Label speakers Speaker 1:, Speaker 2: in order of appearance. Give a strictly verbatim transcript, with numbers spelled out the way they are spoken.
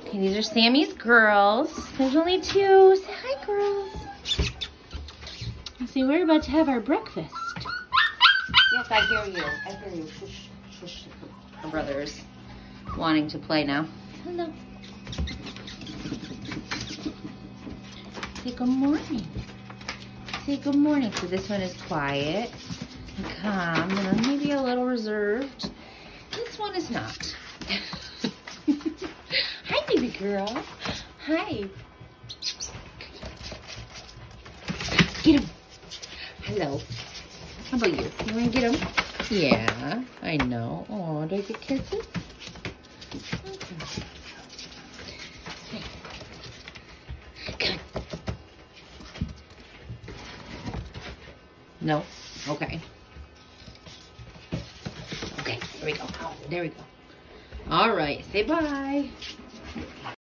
Speaker 1: Okay, these are Sammy's girls. There's only two. Say hi, girls. See, we're about to have our breakfast. Yes, I hear you. I hear you. Shush, shush. Our brother's wanting to play now. Hello. Say good morning. Say good morning. So this one is quiet and calm and maybe a little reserved. This one is not. Hi, baby girl. Hi. Get him. Hello. How about you? You want to get him? Yeah, I know. Oh, do I get kisses? Okay. Come on. No? Okay. Okay, there we go. There we go. All right, say bye.